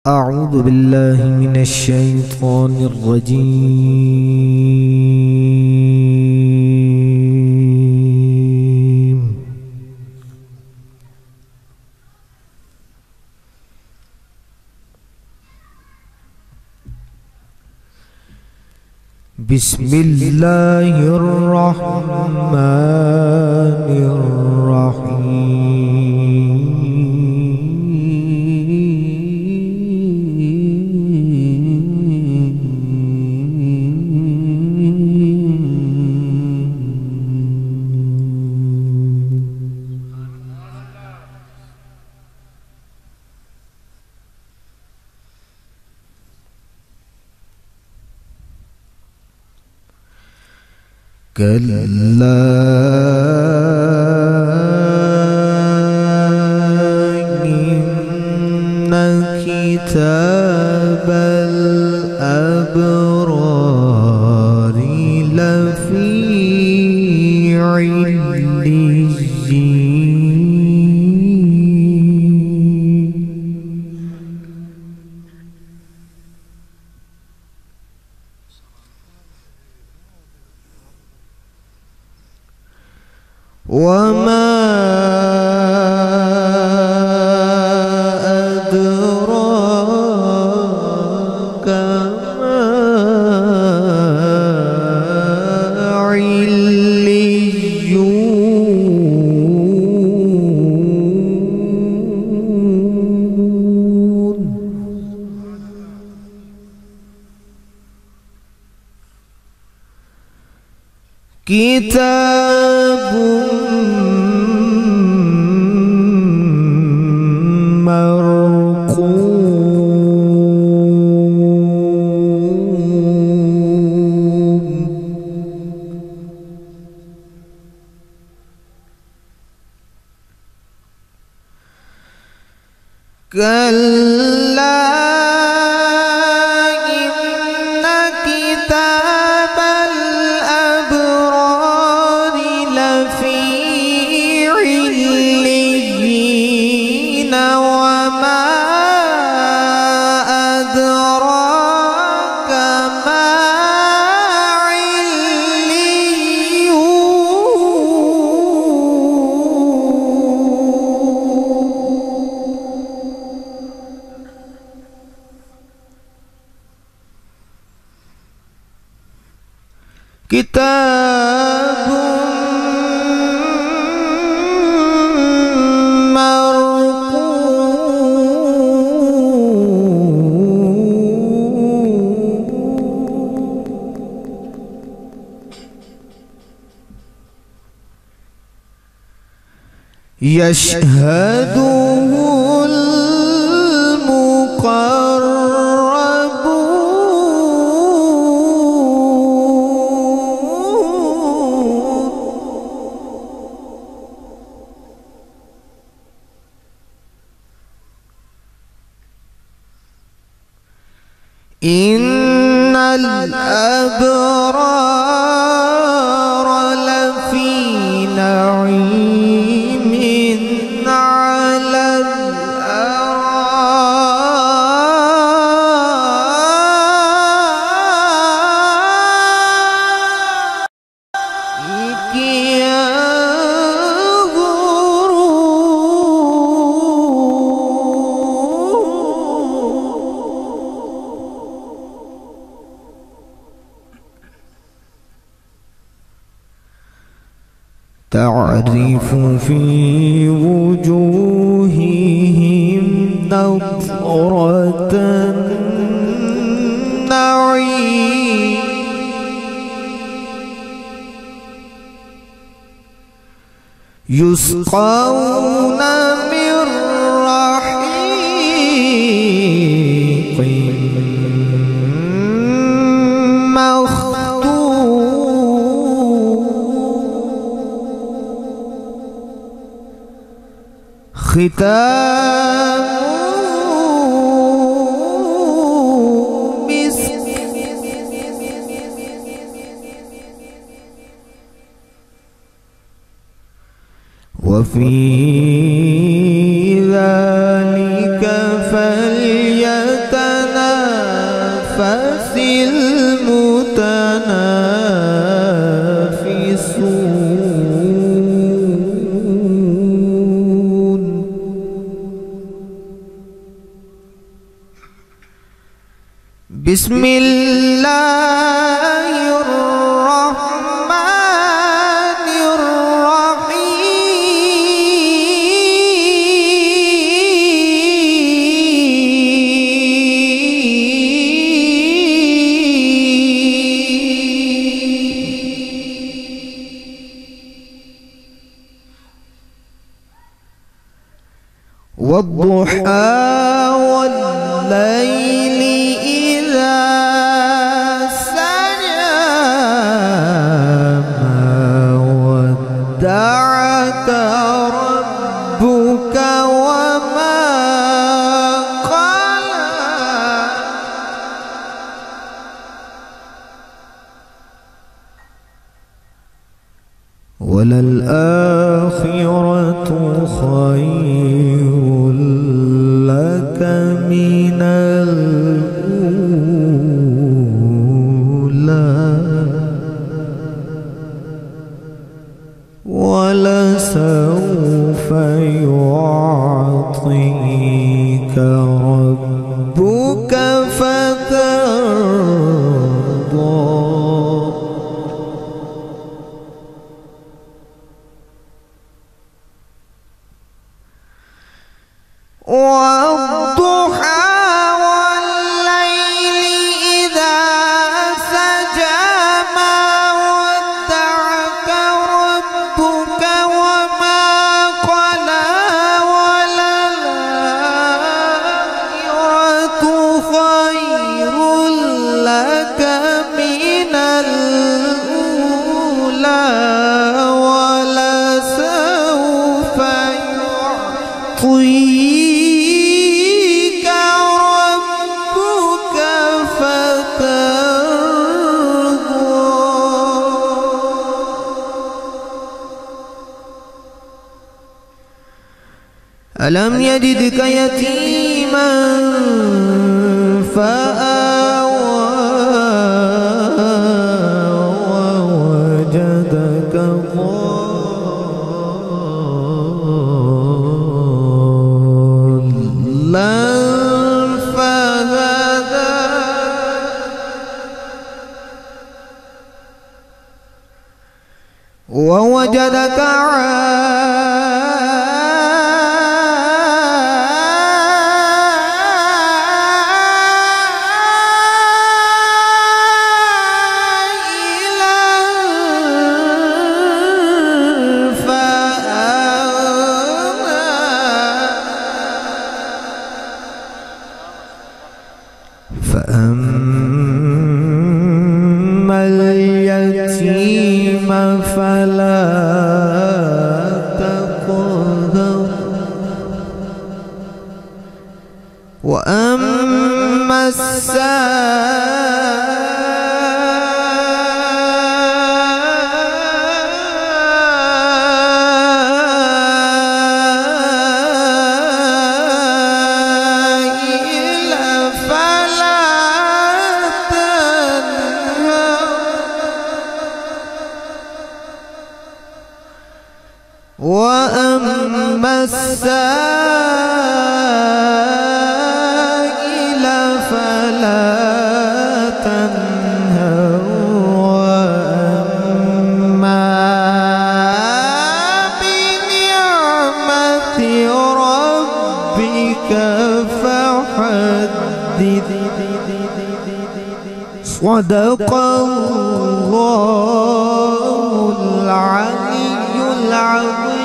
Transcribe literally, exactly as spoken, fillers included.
أعوذ بالله من الشيطان الرجيم. بسم الله الرحمن الرحيم. كلا إن كتاب الأبرار لفي عليين. وما أدراك ما عليون. كتاب مرقوم. كلا إن كتاب الأبرار لفي عليين. وما أدراك ما كتاب مرقوم. يشهده إن الأبرار لفي نعيم على الأرائك تعرف في وجوههم نضرة النعيم. يسقون من رحيق ختامه مسك. وفي ذلك فليتنافس بسم الله الرحمن الرحيم والضحى والليل إذا سجى ما ودعك ربك وما قلى وللآخرة خير لك من الأولى ولسوف يعطيك ربك فترضى والضحى والليل إذا سجى ما ودعك ربك وما قلى وللآخرة خير لك من الأولى ولسوف يعطيك ربك فترضى ألم يجدك يتيما فآوى ووجدك ضالا فهدى ووجدك فأما اليتيم فلا تقهر وأما السائل فلا تنهر وأما السائل فلا تنهر وأما بنعمة ربك فحدث صدق الله العلي العظيم.